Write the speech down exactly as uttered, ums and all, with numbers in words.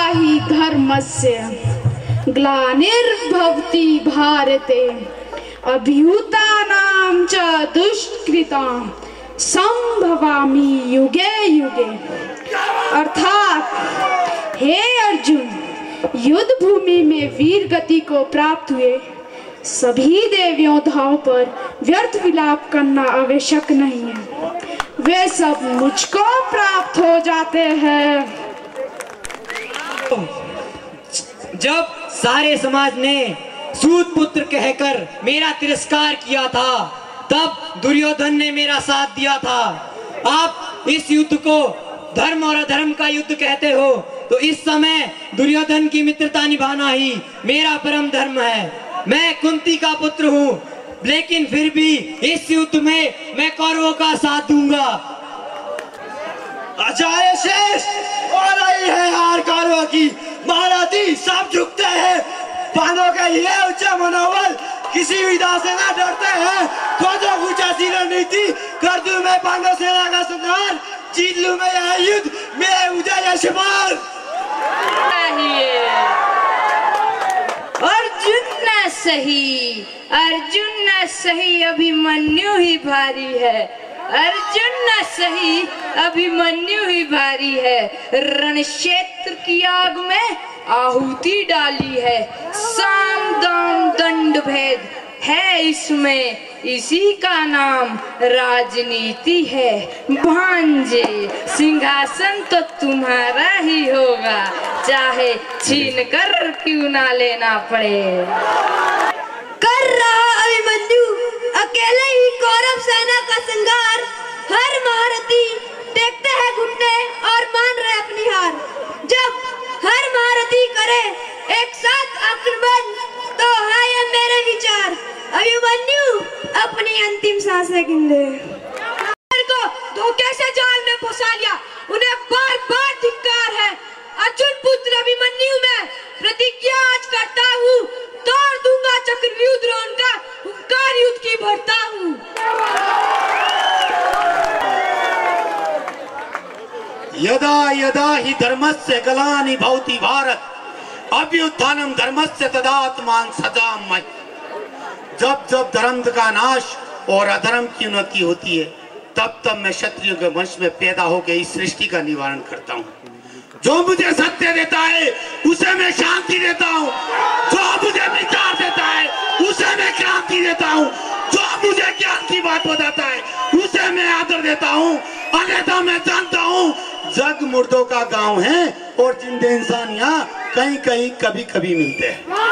हि धर्मस्य ग्लानिर्भवति भारते अभ्युत्थानं च दुष्कृतां संभवामि युगे युगे। अर्थात हे अर्जुन, युद्ध भूमि में वीर गति को प्राप्त हुए सभी देव योद्धाओं पर व्यर्थ विलाप करना आवश्यक नहीं है, वे सब मुझको प्राप्त हो जाते हैं। जब सारे समाज ने सूत पुत्र कहकर मेरा तिरस्कार किया था, तब दुर्योधन ने मेरा साथ दिया था। आप इस युद्ध को धर्म और अधर्म का युद्ध कहते हो, तो इस समय दुर्योधन की मित्रता निभाना ही मेरा परम धर्म है। मैं कुंती का पुत्र हूँ, लेकिन फिर भी इस युद्ध में मैं कौरवों का साथ दूंगा। अजय शेष हो रही है हार कौरवों की, महारथी सब झुकते हैं। पांडवों का ये ऊंचा मनोबल किसी विधा से ना डरते हैं। खोजो ऊंचा सी रणनीति, कर दूं मैं पांडव सेना का संहार, जीत लूं मैं यह युद्ध, मैं उदय यशपाल। अर्जुन न सही, अर्जुन न सही, अभिमन्यु ही भारी है। अर्जुन न सही, अभिमन्यु ही भारी है। रण क्षेत्र की आग में आहुति डाली है, साम दाम दंड भेद है इसमें, इसी का नाम राजनीति है। भांजे, सिंहासन तो तुम्हारा ही होगा, चाहे छीन कर क्यों ना लेना पड़े। कर रहा अभिमन्यु अकेले ही कौरव सेना का संहार, हर महारथी देखते हैं घुटने और मान रहे अपनी हार। जब हर महारथी करे एक साथ आक्रमण, तो है ये मेरे विचार, अभिमन्यु अपनी अंतिम सांसें गिन ले। को धोखे से जाल में फंसा लिया, उन्हें बार बार धिक्कार है। अर्जुन पुत्र अभिमन्यु में प्रतिज्ञा आज करता हूँ, तोड़ दूंगा चक्रव्यूह द्रोण का, हुंकार युद्ध की भरता हूँ। यदा यदा हि धर्मस्य ग्लानि भवति भारत अभ्युत्थानं धर्मस्य तदात्मान सजामि। जब जब धर्म का नाश और अधर्म की उन्नति होती है, तब तब मैं क्षत्रियों के वंश में पैदा होकर इस सृष्टि का निवारण करता हूँ। जो मुझे सत्य देता है उसे मैं शांति देता हूँ, जो मुझे विचार देता है उसे मैं क्रांति देता हूँ, जो मुझे ज्ञान की बात बताता है उसे मैं आदर देता हूँ। अन्यथा मैं जानता हूँ जग मुर्दों का गांव है और जिंदे इंसान यहाँ कहीं कहीं कभी कभी मिलते हैं।